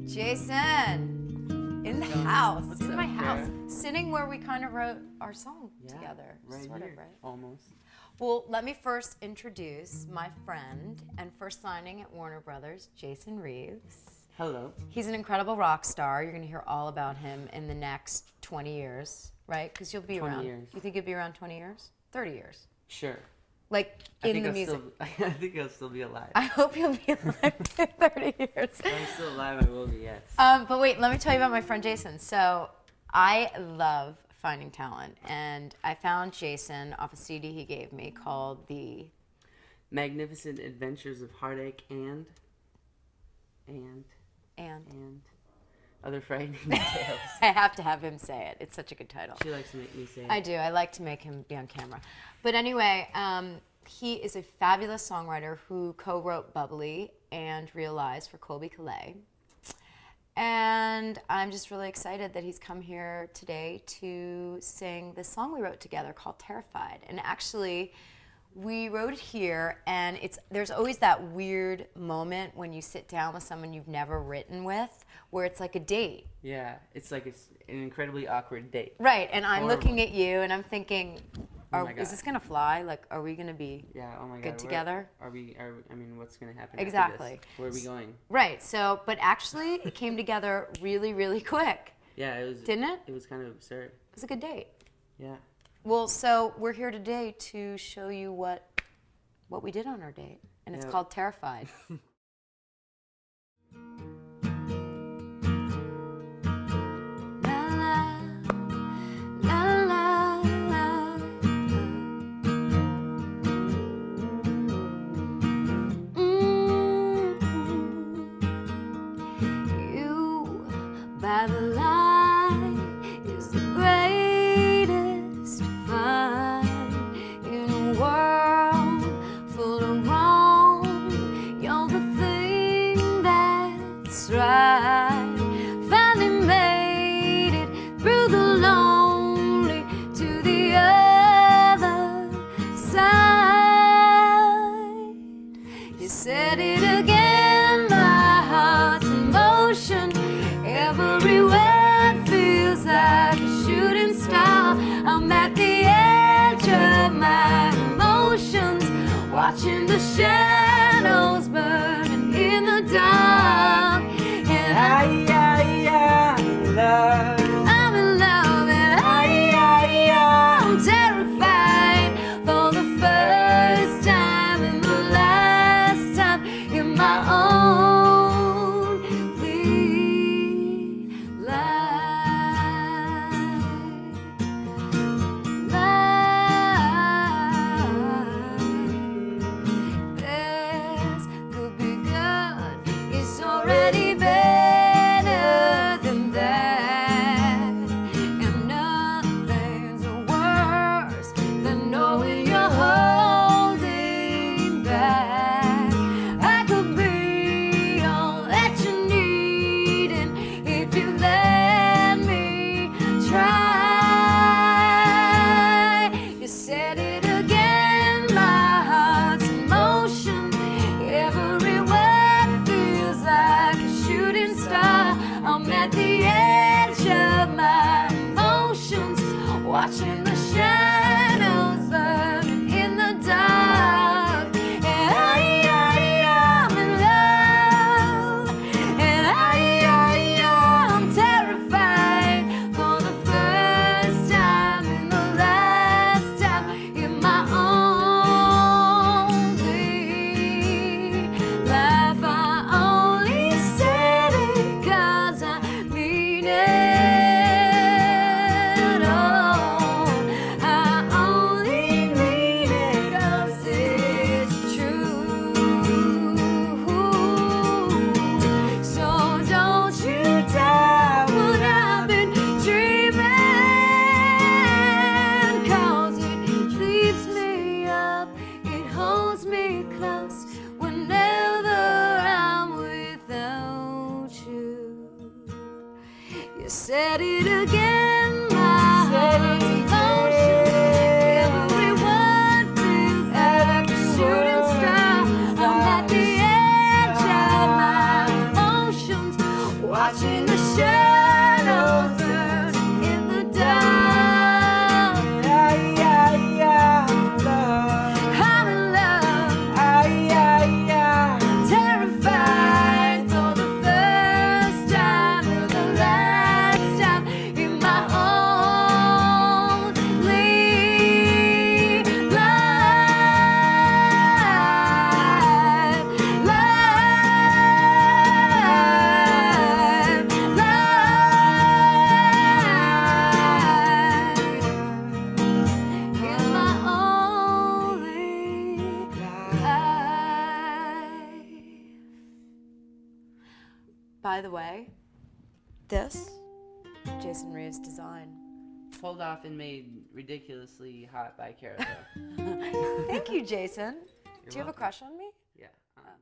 Jason, in the house, What's in up, my house, Kara? sitting where we kind of wrote our song together, right sort here, of, right? almost. Well, let me first introduce my friend and first signing at Warner Brothers, Jason Reeves. Hello. He's an incredible rock star. You're going to hear all about him in the next 20 years, right? Because you'll be 20 around. years. You think you'll be around 20 years? 30 years. Sure. Like in the music. I think I'll still be alive. I hope you'll be alive in 30 years. If I'm still alive, I will be, yes. But wait, let me tell you about my friend Jason. So I love finding talent, and I found Jason off a CD he gave me called The Magnificent Adventures of Heartache and Other Frightening Tales. I have to have him say it. It's such a good title. She likes to make me say it. I do. I like to make him be on camera. But anyway, he is a fabulous songwriter who co-wrote Bubbly and Realize for Colby Calais. And I'm just really excited that he's come here today to sing this song we wrote together called Terrified. And actually, we wrote it here, and there's always that weird moment when you sit down with someone you've never written with, where it's like a date. Yeah, it's like it's an incredibly awkward date. Right, and I'm Horrible. looking at you, and I'm thinking, Oh my God. is this going to fly? Like, are we going to be Yeah, oh my God. good together? What's going to happen Exactly. after this? Where are we going? Right, so, but actually, it came together really, really quick. Yeah, it was. Didn't it? It was kind of absurd. It was a good date. Yeah. Well, so we're here today to show you what we did on our date, and it's Yeah. called Terrified. You by the light is the greatest find in a world full of wrong. You're the thing that's right. Finally made it through the lonely to the other side. You said it again, my heart's in motion. Every word feels like a shooting star. I'm at the edge of my emotions, watching the shadows burning in the dark. And I'm in love, and I'm terrified for the first time and the last time in my own life. This could be good. It's already better than that. And nothing's worse than knowing you're holding back. I could be all that you need, and if you let me try. You said it again, my heart's in motion. Every word feels like a shooting star. I'm at the edge of my emotions, watching the shadows burn in the dark. And I'm in love, and I'm terrified for the first time and the last time in my only life. I only said it 'cause I mean it. Oh, I only mean it 'cause it's true. So don't you doubt what I've been dreaming, 'cause it keeps me up, it holds me close whenever I'm without you. You said it again, my heart's in motion. Every word feels like a shooting star. I'm at the edge of my emotions, By the way, this, Jason Reeves' design. Pulled off and made ridiculously hot by Caravel. Thank you, Jason. You're Do you have a welcome. crush on me? Yeah.